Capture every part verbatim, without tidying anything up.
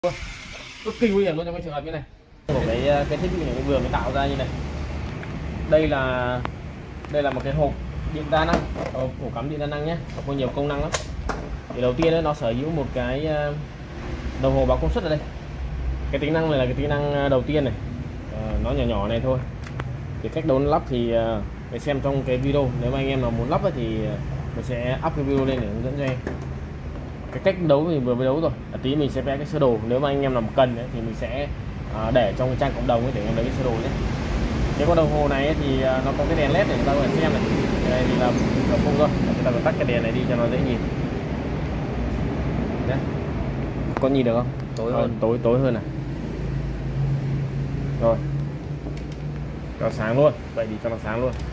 Cực kỳ nguy hiểm luôn trong cái trường hợp như này. Của cái cái thiết bị này vừa mới tạo ra như này. Đây là đây là một cái hộp điện đa năng, ổ cắm điện đa năng nhé, nó có nhiều công năng lắm. Thì đầu tiên đấy, nó sở hữu một cái đồng hồ báo công suất ở đây. Cái tính năng này là cái tính năng đầu tiên này, à, nó nhỏ nhỏ này thôi. Thì cách đấu lắp thì để xem trong cái video, nếu mà anh em nào muốn lắp ấy, thì mình sẽ up cái video lên để hướng dẫn cho em. Cái cách đấu mình vừa mới đấu rồi, à, tí mình sẽ vẽ cái sơ đồ, nếu mà anh em nào cần ấy, thì mình sẽ à, để trong cái trang cộng đồng ấy để em lấy cái sơ đồ nhé. Cái con đồng hồ này ấy, thì à, nó có cái đèn led để chúng ta có thể xem này. Cái này thì là, là không thôi, chúng ta phải tắt cái đèn này đi cho nó dễ nhìn. Đấy. Có nhìn được không? Tối hơn, tối tối hơn này. Rồi. Cho sáng luôn, vậy thì cho nó sáng luôn.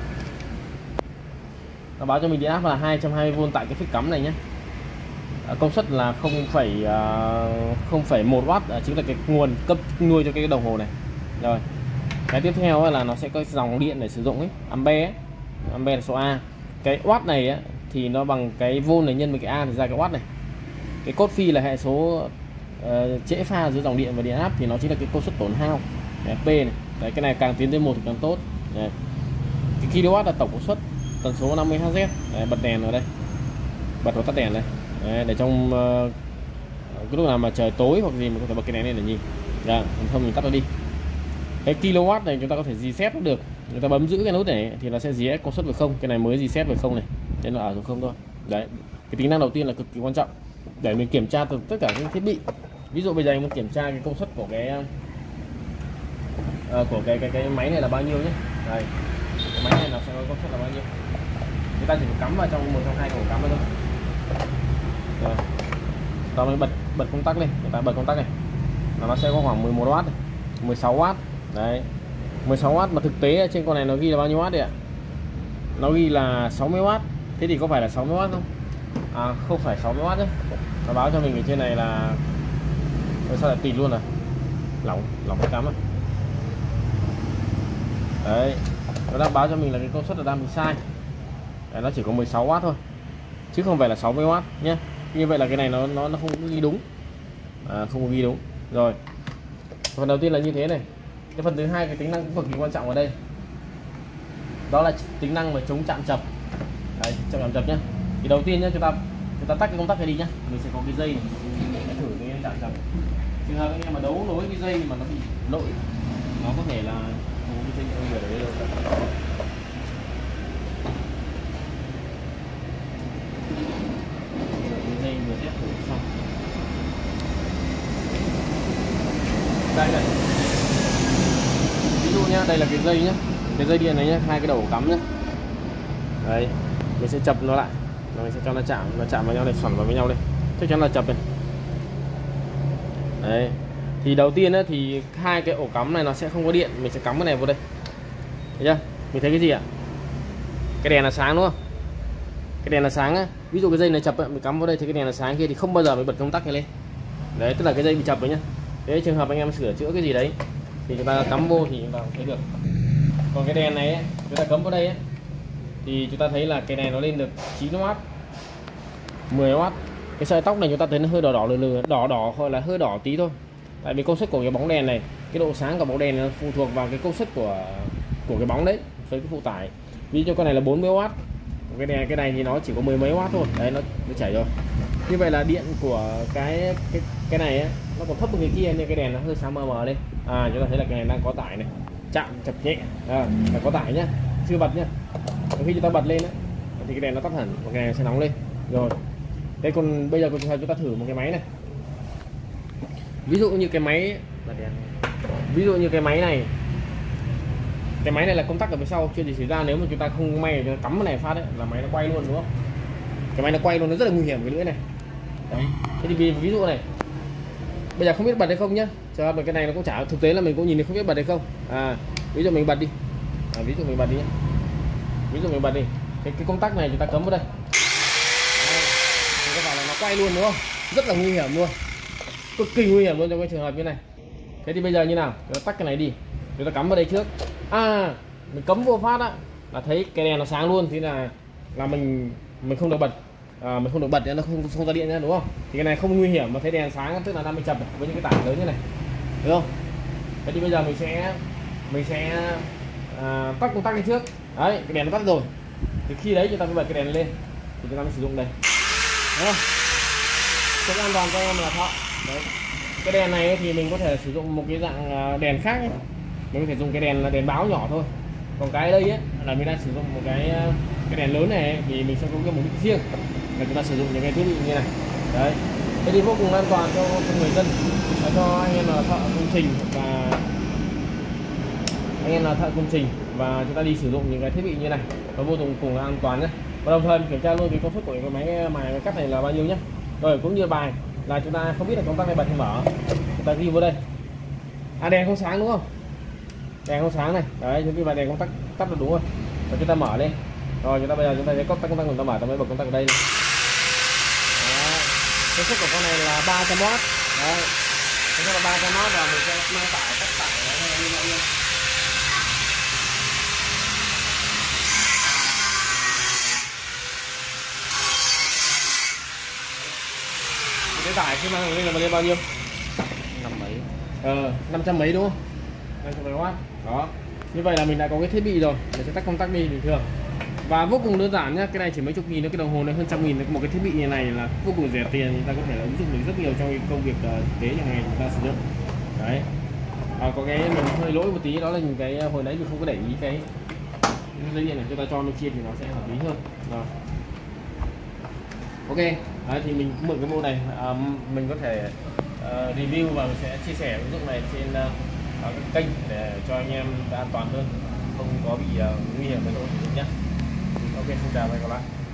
Nó báo cho mình điện áp là hai trăm hai mươi vôn tại cái phích cắm này nhé. À, công suất là không phẩy một oát, à, chính là cái nguồn cấp nuôi cho cái đồng hồ này. Rồi. Cái tiếp theo là nó sẽ có dòng điện để sử dụng ấy, ampe ấy. Ampe là số A. Cái watt này ấy, thì nó bằng cái vôn này nhân với cái A thì ra cái watt này. Cái cốt phi là hệ số uh, trễ pha giữa dòng điện và điện áp thì nó chính là cái công suất tổn hao. Đấy, P này. Đấy, cái này càng tiến tới một thì càng tốt. Đấy. Cái kW là tổng công suất, tần số năm mươi héc. Đấy, bật đèn ở đây. Bật và tắt đèn đây. Đấy, để trong uh, cái lúc nào mà trời tối hoặc gì mình có thể bật cái đèn lên để nhìn. Dạ, không mình tắt nó đi. Cái kW này chúng ta có thể reset cũng được. Người ta bấm giữ cái nút này thì nó sẽ reset công suất về không. Cái này mới reset về không này, nên nó ở số không thôi. Đấy, cái tính năng đầu tiên là cực kỳ quan trọng để mình kiểm tra từ tất cả các thiết bị. Ví dụ bây giờ mình muốn kiểm tra cái công suất của cái uh, của cái cái cái máy này là bao nhiêu nhé. Đây, cái máy này nó sẽ có công suất là bao nhiêu. Chúng ta chỉ cắm vào trong một trong hai cổ cắm thôi. Rồi, ta mới bật bật công tắc lên, người ta bật công tắc này, nó sẽ có khoảng mười một oát này, mười sáu oát. Đấy, mười sáu oát mà thực tế trên con này nó ghi là bao nhiêu oát đấy ạ? Nó ghi là sáu mươi oát. Thế thì có phải là sáu mươi oát không? À, không phải sáu mươi oát nhé. Nó báo cho mình ở trên này là sao lại tịt luôn rồi. Lỏng, lỏng cái cắm à. Đấy, nó đang báo cho mình là cái công suất là đang bị sai. Đấy, nó chỉ có mười sáu oát thôi, chứ không phải là sáu mươi oát nhé. Như vậy là cái này nó nó nó không ghi đúng, à, không ghi đúng. Rồi, phần đầu tiên là như thế này. Cái phần thứ hai, cái tính năng cũng cực kỳ quan trọng ở đây, đó là tính năng mà chống chạm chập. Đấy, chống chạm chập nhé. Thì đầu tiên nhé, chúng ta chúng ta tắt cái công tắc này đi nhé. Mình sẽ có cái dây này, mình sẽ thử cái chạm chập. Trường hợp anh em mà đấu nối cái dây mà nó bị lỗi, nó có thể là cái dây ở đấy rồi. Dây vừa test thử xong. Đây này. Ví dụ nhá, đây là cái dây nhá, cái dây điện này nhá, hai cái đầu cắm nhá. Đấy, mình sẽ chập nó lại, rồi mình sẽ cho nó chạm, nó chạm vào nhau này, xoắn vào với nhau đây, chắc chắn là chập này. Đấy, thì đầu tiên á, thì hai cái ổ cắm này nó sẽ không có điện, mình sẽ cắm cái này vào đây, thấy chưa? Mình thấy cái gì ạ? Cái đèn là sáng đúng không? Cái đèn là sáng á. Ví dụ cái dây này chập ấy, mình cắm vào đây thì cái đèn là sáng kia thì không bao giờ mình bật công tắc này lên. Đấy, tức là cái dây bị chập rồi nhá. Thế trường hợp anh em sửa chữa cái gì đấy thì chúng ta cắm vô thì chúng ta thấy được. Còn cái đèn này ấy, chúng ta cắm vào đây ấy, thì chúng ta thấy là cái này nó lên được chín oát, mười oát. Cái sợi tóc này chúng ta thấy nó hơi đỏ đỏ lừ lừ, đỏ đỏ hoặc là hơi đỏ tí thôi. Tại vì công suất của cái bóng đèn này, cái độ sáng của bóng đèn nó phụ thuộc vào cái công suất của của cái bóng đấy với cái phụ tải. Ví dụ con này là bốn mươi oát, cái đèn cái này thì nó chỉ có mười mấy oát thôi. Đấy, nó nó chảy rồi. Như vậy là điện của cái cái cái này ấy, nó còn thấp hơn cái kia nên cái đèn nó hơi sáng mờ mờ lên. À, chúng ta thấy là cái này đang có tải này, chạm chập nhẹ, à, là có tải nhá, chưa bật nhá. Và khi chúng ta bật lên ấy, thì cái đèn nó tắt hẳn và cái này sẽ nóng lên. Rồi, đây còn bây giờ chúng ta thử một cái máy này. Ví dụ như cái máy, ví dụ như cái máy này, cái máy này là công tắc ở phía sau chưa gì xảy ra, nếu mà chúng ta không may chúng ta cắm cái này phát đấy là máy nó quay luôn đúng không? Cái máy nó quay luôn, nó rất là nguy hiểm cái lưỡi này. Đấy. Thế thì ví, ví dụ này, bây giờ không biết bật hay không nhá. Cho cái này nó cũng chả, thực tế là mình cũng nhìn thấy không biết bật hay không. À, ví dụ mình bật đi. À, ví dụ mình bật đi nhá. Ví dụ mình bật đi. Cái cái công tắc này chúng ta cắm vào đây. Đấy. Thì có phải là nó quay luôn đúng không? Rất là nguy hiểm luôn. Cực kỳ nguy hiểm luôn trong cái trường hợp như này. Thế thì bây giờ như nào? Chúng ta tắt cái này đi. Chúng ta cắm vào đây trước. À, mình cắm vô phát á là thấy cái đèn nó sáng luôn, thì là là mình mình không được bật. à, mình không được bật nữa, nó không không ra điện nữa đúng không? Thì cái này không nguy hiểm mà thấy đèn sáng tức là năm mươi chập với những cái tải lớn như này, được không? Thế thì bây giờ mình sẽ mình sẽ à, tắt công tắc lên trước. Đấy, cái đèn nó tắt rồi. Thì khi đấy chúng ta mới bật cái đèn lên thì chúng ta mới sử dụng đây. Đúng không? Cũng an toàn cho em là thọ. Đấy. Cái đèn này thì mình có thể sử dụng một cái dạng đèn khác ấy. Mình có thể dùng cái đèn là đèn báo nhỏ thôi. Còn cái đây ấy là mình đang sử dụng một cái cái đèn lớn này thì mình sẽ có cái mục đích riêng là chúng ta sử dụng những cái thiết bị như này. Đấy. Thế thì vô cùng an toàn cho, cho người dân, cho anh em là thợ công trình và anh em là thợ công trình và chúng ta đi sử dụng những cái thiết bị như này nó vô cùng cùng an toàn nhé. Và đồng thời kiểm tra luôn cái công suất của cái máy mài cái cắt này là bao nhiêu nhé. Rồi cũng như bài là chúng ta không biết là công tắc này bật hay mở, chúng ta ghi vô đây. À, đèn không sáng đúng không? Đèn không sáng này, đấy chúng ta đèn công tắc tắt là đúng rồi. Và chúng ta mở lên. Rồi chúng ta bây giờ chúng ta thấy công tắc công tắc chúng ta mở, ta mới bật công tắc ở đây. Công suất của con này là ba trăm oát. Đấy. Công suất là ba trăm oát và mình sẽ mang tải tất tải như vậy luôn. Cái tải khi mang lên là lên bao nhiêu? Năm mấy? Ờ, năm trăm mấy đúng không? năm trăm mấy oát. Đó. Như vậy là mình đã có cái thiết bị rồi. Mình sẽ tắt công tắc đi bình thường. Và vô cùng đơn giản nhá, cái này chỉ mấy chục nghìn thôi, cái đồng hồ này hơn trăm nghìn, một cái thiết bị như này là vô cùng rẻ tiền, chúng ta có thể là ứng dụng được rất nhiều trong cái công việc uh, thực tế hàng ngày chúng ta sử dụng. Đấy. À, có cái mình hơi lỗi một tí đó là những cái hồi nãy mình không có để ý cái dây điện này, chúng ta cho nó chia thì nó sẽ hợp lý hơn. Rồi. Ok. Đấy, thì mình mượn cái mô này à, mình có thể uh, review và mình sẽ chia sẻ ứng dụng này trên uh, các kênh để cho anh em an toàn hơn, không có bị uh, nguy hiểm với lỗi sử dụng nhé. Ok, xin chào và hẹn gặp lại.